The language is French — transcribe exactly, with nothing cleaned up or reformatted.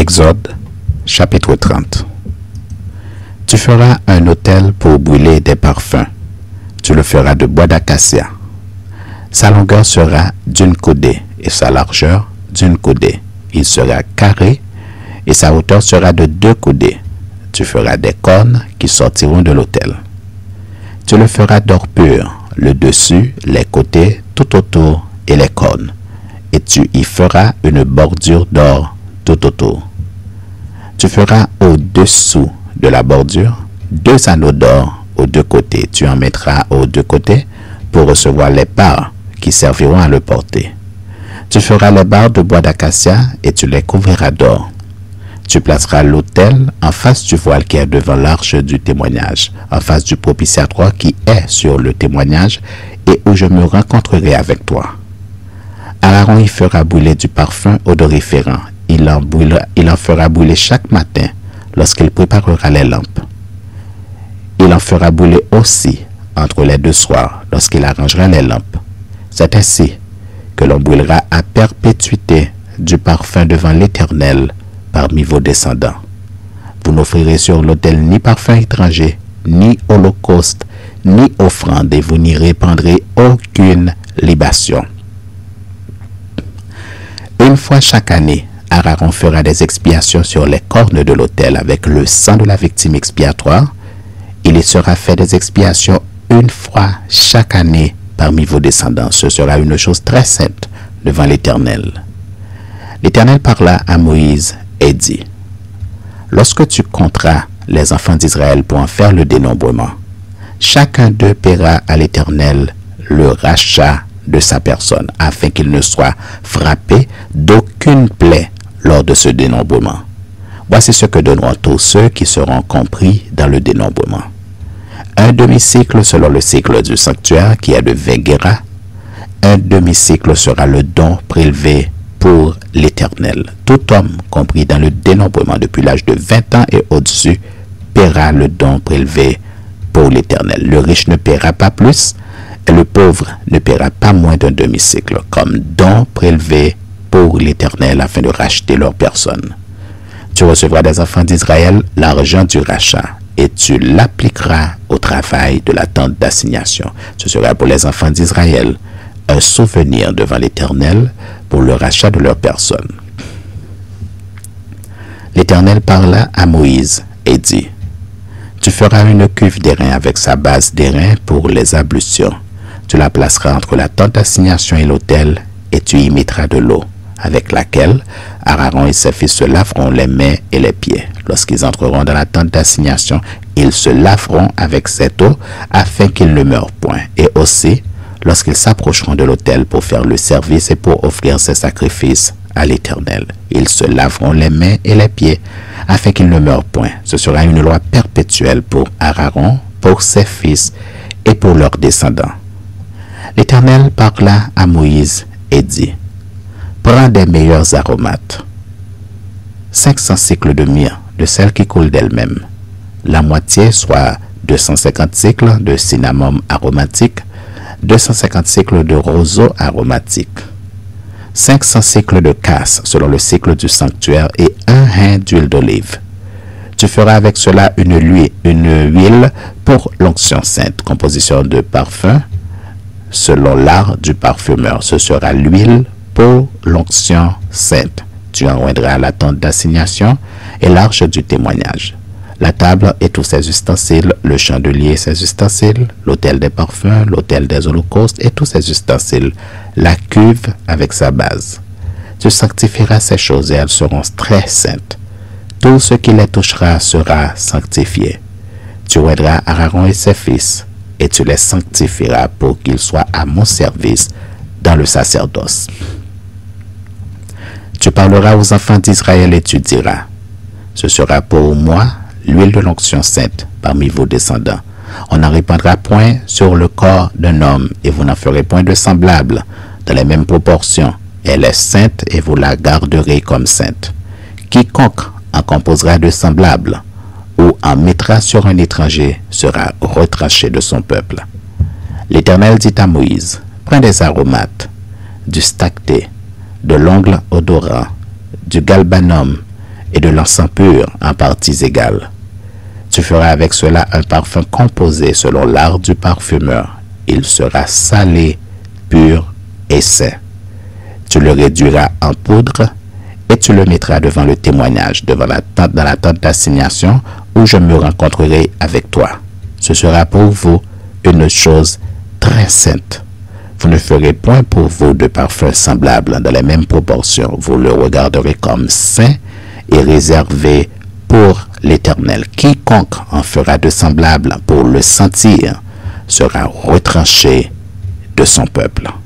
Exode, chapitre trente. Tu feras un autel pour brûler des parfums. Tu le feras de bois d'acacia. Sa longueur sera d'une coudée et sa largeur d'une coudée. Il sera carré et sa hauteur sera de deux coudées. Tu feras des cornes qui sortiront de l'autel. Tu le feras d'or pur, le dessus, les côtés, tout autour et les cornes. Et tu y feras une bordure d'or tout autour. Tu feras au-dessous de la bordure deux anneaux d'or aux deux côtés. Tu en mettras aux deux côtés pour recevoir les barres qui serviront à le porter. Tu feras les barres de bois d'acacia et tu les couvriras d'or. Tu placeras l'autel en face du voile qui est devant l'arche du témoignage, en face du propitiatoire qui est sur le témoignage et où je me rencontrerai avec toi. Aaron y fera brûler du parfum odoriférant. Il en, brûlera, il en fera brûler chaque matin lorsqu'il préparera les lampes. Il en fera brûler aussi entre les deux soirs lorsqu'il arrangera les lampes. C'est ainsi que l'on brûlera à perpétuité du parfum devant l'Éternel parmi vos descendants. Vous n'offrirez sur l'autel ni parfum étranger, ni holocauste, ni offrande, et vous n'y répandrez aucune libation. Une fois chaque année, Aaron fera des expiations sur les cornes de l'autel avec le sang de la victime expiatoire. Il y sera fait des expiations une fois chaque année parmi vos descendants. Ce sera une chose très sainte devant l'Éternel. L'Éternel parla à Moïse et dit: lorsque tu compteras les enfants d'Israël pour en faire le dénombrement, chacun d'eux paiera à l'Éternel le rachat de sa personne, afin qu'il ne soit frappé d'aucune plaie lors de ce dénombrement. Voici ce que donneront tous ceux qui seront compris dans le dénombrement. Un demi-cycle selon le cycle du sanctuaire qui est de vingt guéras. Un demi-cycle sera le don prélevé pour l'Éternel. Tout homme compris dans le dénombrement depuis l'âge de vingt ans et au-dessus paiera le don prélevé pour l'Éternel. Le riche ne paiera pas plus et le pauvre ne paiera pas moins d'un demi-cycle comme don prélevé pour l'Éternel afin de racheter leur personne. Tu recevras des enfants d'Israël l'argent du rachat et tu l'appliqueras au travail de la tente d'assignation. Ce sera pour les enfants d'Israël un souvenir devant l'Éternel pour le rachat de leur personne. L'Éternel parla à Moïse et dit: tu feras une cuve d'airain avec sa base d'airain pour les ablutions. Tu la placeras entre la tente d'assignation et l'autel et tu y mettras de l'eau, avec laquelle Aaron et ses fils se laveront les mains et les pieds. Lorsqu'ils entreront dans la tente d'assignation, ils se laveront avec cette eau afin qu'ils ne meurent point. Et aussi, lorsqu'ils s'approcheront de l'autel pour faire le service et pour offrir ses sacrifices à l'Éternel, ils se laveront les mains et les pieds afin qu'ils ne meurent point. Ce sera une loi perpétuelle pour Aaron, pour ses fils et pour leurs descendants. L'Éternel parla à Moïse et dit: prends des meilleurs aromates, cinq cents cycles de myrrhe, de celle qui coule d'elle-même, la moitié, soit deux cent cinquante cycles de cinnamome aromatique, deux cent cinquante cycles de roseau aromatique, cinq cents cycles de casse selon le cycle du sanctuaire et un hin d'huile d'olive. Tu feras avec cela une huile, une huile pour l'onction sainte, composition de parfum selon l'art du parfumeur. Ce sera l'huile pour l'onction sainte. Tu en joindras la tente d'assignation et l'arche du témoignage, la table et tous ses ustensiles, le chandelier et ses ustensiles, l'autel des parfums, l'autel des holocaustes et tous ses ustensiles, la cuve avec sa base. Tu sanctifieras ces choses et elles seront très saintes. Tout ce qui les touchera sera sanctifié. Tu joindras Aaron et ses fils et tu les sanctifieras pour qu'ils soient à mon service dans le sacerdoce. Tu parleras aux enfants d'Israël et tu diras: ce sera pour moi l'huile de l'onction sainte parmi vos descendants. On n'en répandra point sur le corps d'un homme et vous n'en ferez point de semblable dans les mêmes proportions. Elle est sainte et vous la garderez comme sainte. Quiconque en composera de semblable ou en mettra sur un étranger sera retranché de son peuple. L'Éternel dit à Moïse: prends des aromates, du stacté, de l'ongle odorant, du galbanum et de l'encens pur en parties égales. Tu feras avec cela un parfum composé selon l'art du parfumeur. Il sera salé, pur et saint. Tu le réduiras en poudre et tu le mettras devant le témoignage, devant la tente, dans la tente d'assignation où je me rencontrerai avec toi. Ce sera pour vous une chose très sainte. Vous ne ferez point pour vous de parfum semblable dans les mêmes proportions. Vous le regarderez comme saint et réservé pour l'Éternel. Quiconque en fera de semblable pour le sentir sera retranché de son peuple.